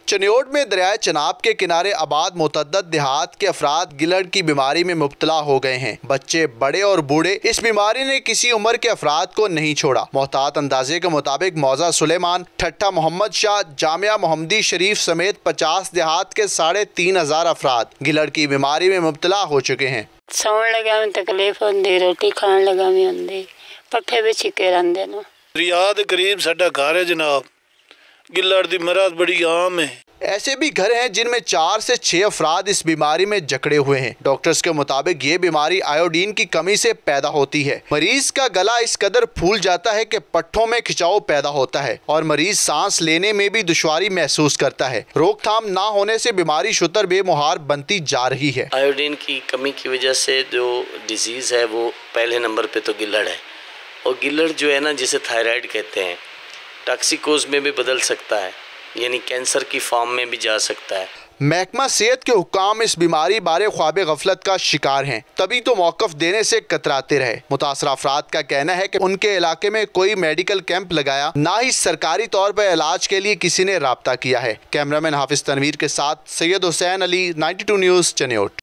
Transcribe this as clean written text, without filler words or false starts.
चिन्नियोट में दरियाए चनाब के किनारे आबाद मुतअद्दिद देहात के अफराद गिलहड़ की बीमारी में मुब्तला हो गए हैं। बच्चे, बड़े और बूढ़े, इस बीमारी ने किसी उम्र के अफराद को नहीं छोड़ा। मोहतात अंदाजे के मुताबिक मौजा सुलेमान, ठट्ठा मोहम्मद शाह, जामिया मोहम्मदी शरीफ समेत 50 देहात के 3,500 अफराद गिलहड़ की बीमारी में मुब्तला हो चुके हैं। सौन लगा में तकलीफ होंदी, रोटी खान लगा में होंदी, पट्ठे भी छिके रहंदे न। दरिया दे करीब साडा घर है जनाब, गिलहड़ दी मरज बड़ी आम है। ऐसे भी घर हैं जिनमें 4 से 6 अफराद इस बीमारी में जकड़े हुए हैं। डॉक्टर्स के मुताबिक ये बीमारी आयोडीन की कमी से पैदा होती है। मरीज का गला इस कदर फूल जाता है कि पट्ठों में खिंचाव पैदा होता है और मरीज सांस लेने में भी दुश्वारी महसूस करता है। रोकथाम ना होने से बीमारी शुतर बेमुहार बनती जा रही है। आयोडीन की कमी की वजह से जो डिजीज़ है वो पहले नंबर पे तो गिलहड़ है, और गिलहड़ जो है ना, जिसे थायराइड कहते हैं, टॉक्सिकोज में भी बदल सकता है, यानी कैंसर की फॉर्म में भी जा सकता है। महकमा सेहत के हुक्काम इस बीमारी बारे ख्वाबे गफलत का शिकार हैं, तभी तो मौक़िफ़ देने से कतराते रहे। मुतासरा अफराद का कहना है कि उनके इलाके में कोई मेडिकल कैंप लगाया, ना ही सरकारी तौर पर इलाज के लिए किसी ने राब्ता किया है। कैमरामैन हाफिज तनवीर के साथ सैयद हुसैन अली, 92 न्यूज़, चिन्नियोट।